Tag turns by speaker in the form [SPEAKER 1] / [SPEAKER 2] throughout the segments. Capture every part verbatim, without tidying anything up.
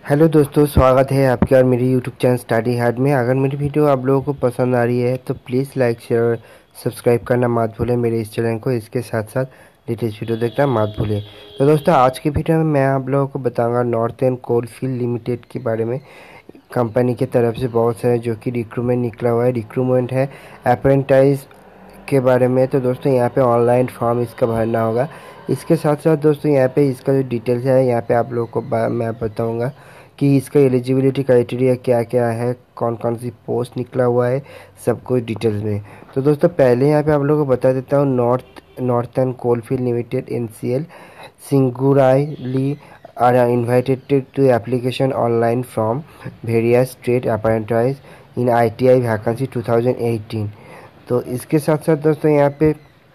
[SPEAKER 1] Hello दोस्तों, स्वागत है आपके और मेरे यूट्यूब चैनल स्टडी हार्ड में। अगर मेरी वीडियो आप लोगों को पसंद आ रही है तो प्लीज़ लाइक शेयर और सब्सक्राइब करना मत भूलें मेरे इस चैनल को। इसके साथ साथ लेटेस्ट वीडियो देखना मत भूलें। तो दोस्तों, आज की वीडियो में मैं आप लोगों को बताऊंगा नॉर्थर्न कोलफील्ड लिमिटेड के बारे में। कंपनी की तरफ से बहुत सारे जो कि रिक्रूटमेंट निकला हुआ है, रिक्रूटमेंट है अप्रेंटाइज के बारे में। तो दोस्तों, यहाँ पे ऑनलाइन फॉर्म इसका भरना होगा। इसके साथ साथ दोस्तों, यहाँ पे इसका जो डिटेल्स है यहाँ पे आप लोगों को मैं बताऊंगा कि इसका एलिजिबिलिटी क्राइटेरिया क्या क्या है, कौन कौन सी पोस्ट निकला हुआ है, सब कुछ डिटेल्स में। तो दोस्तों, पहले यहाँ पे आप लोगों को बता देता हूँ north northern coalfield limited N C L Singrauli are invited to application online from various trade apprentice in I T I vacancy two thousand eighteen. तो इसके साथ साथ दोस्तों, यहाँ पे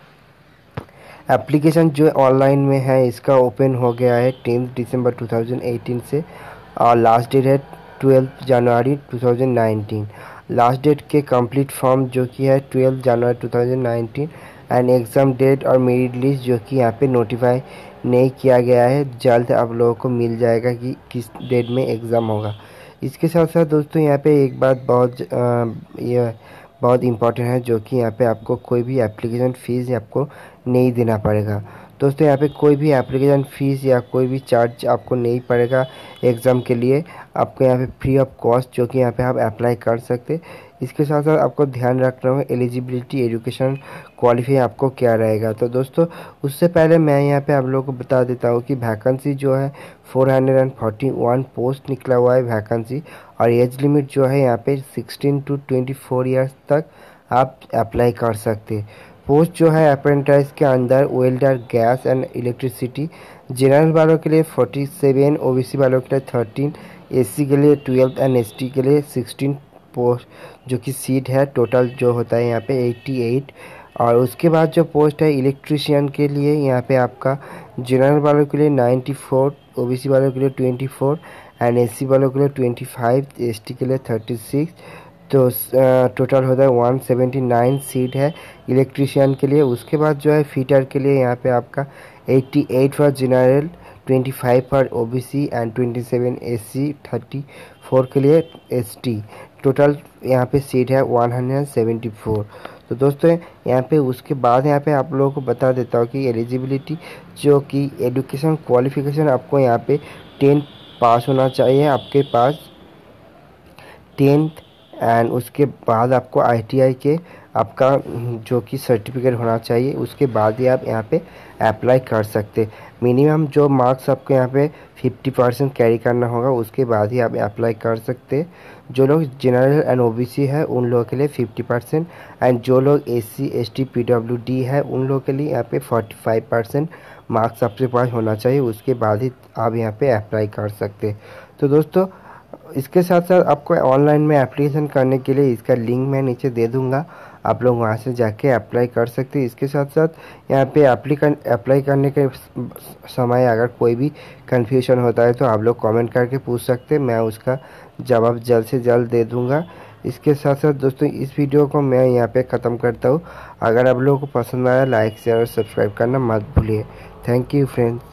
[SPEAKER 1] एप्लीकेशन जो ऑनलाइन में है इसका ओपन हो गया है tenth December two thousand eighteen से, और लास्ट डेट है twelfth January two thousand nineteen. Last date के कंप्लीट फॉर्म जो कि है twelfth January two thousand nineteen, and exam date और मेरिट लिस्ट जो कि यहाँ पे नोटिफाई नहीं किया गया है, जल्द आप लोगों को मिल जाएगा कि किस डेट में एग्ज़ाम होगा। इसके साथ साथ दोस्तों, यहाँ पे एक बात बहुत ये बहुत इम्पॉर्टेंट है, जो कि यहाँ पे आपको कोई भी एप्लीकेशन फ़ीस आपको नहीं देना पड़ेगा। दोस्तों, यहाँ पे कोई भी एप्लीकेशन फ़ीस या कोई भी चार्ज आपको नहीं पड़ेगा एग्ज़ाम के लिए। आपको यहाँ पे फ्री ऑफ कॉस्ट जो कि यहाँ पे आप अप्लाई कर सकते। इसके साथ साथ आपको ध्यान रखना होगा एलिजिबिलिटी एजुकेशन क्वालिफाई आपको क्या रहेगा। तो दोस्तों, उससे पहले मैं यहाँ पे आप लोगों को बता देता हूँ कि वैकेंसी जो है four hundred and forty one post निकला हुआ है वैकेंसी, और एज लिमिट जो है यहाँ पे sixteen to twenty four years तक आप अप्लाई कर सकते। पोस्ट जो है अप्रेंटाइज के अंदर welder, gas and electricity. General वालों के लिए forty seven, O B C वालों के लिए थर्टीन, एस सी के लिए ट्वेल्व एंड एस टी के लिए सिक्सटीन पोस्ट जो कि सीट है। टोटल जो होता है यहाँ पे एट्टी एट। और उसके बाद जो पोस्ट है इलेक्ट्रीशियन के लिए, यहाँ पे आपका जनरल वालों के लिए ninety four, O B C वालों के लिए twenty four and S C वालों के लिए ट्वेंटी फाइव, एस टी के लिए थर्टी सिक्स। तो टोटल होता है वन सेवेंटी नाइन सीट है इलेक्ट्रीशियन के लिए। उसके बाद जो है फिटर के लिए यहाँ पे आपका eighty eight for general, twenty five for O B C and twenty seven S C, thirty four के लिए एस टी। टोटल यहाँ पे सीट है वन सेवेंटी फोर। तो दोस्तों, यहाँ पे उसके बाद यहाँ पे आप लोगों को बता देता हूँ कि एलिजिबिलिटी जो कि एजुकेशन क्वालिफिकेशन आपको यहाँ पे टेंथ पास होना चाहिए आपके पास, टेंथ। एंड उसके बाद आपको आई टी आई के आपका जो कि सर्टिफिकेट होना चाहिए, उसके बाद ही आप यहाँ पे अप्लाई कर सकते। मिनिमम जो मार्क्स आपको यहाँ पे फिफ्टी परसेंट कैरी करना होगा, उसके बाद ही आप अप्लाई कर सकते। जो लोग general and O B C है उन लोगों के लिए फिफ्टी परसेंट, एंड जो लोग S C S T P W D है उन लोगों के लिए यहाँ पे फोर्टी फाइव परसेंट मार्क्स आपके पास होना चाहिए, उसके बाद ही आप यहाँ पे अप्लाई कर सकते। तो दोस्तों, इसके साथ साथ आपको ऑनलाइन में एप्लीकेशन करने के लिए इसका लिंक मैं नीचे दे दूंगा, आप लोग वहां से जाके अप्लाई कर सकते हैं। इसके साथ साथ यहाँ पे एप्लीकन अप्लाई करने के समय अगर कोई भी कन्फ्यूजन होता है तो आप लोग कमेंट करके पूछ सकते हैं, मैं उसका जवाब जल्द से जल्द दे दूंगा। इसके साथ साथ दोस्तों, इस वीडियो को मैं यहाँ पे ख़त्म करता हूँ। अगर आप लोगों को पसंद आया, लाइक शेयर और सब्सक्राइब करना मत भूलिए। Thank you friends.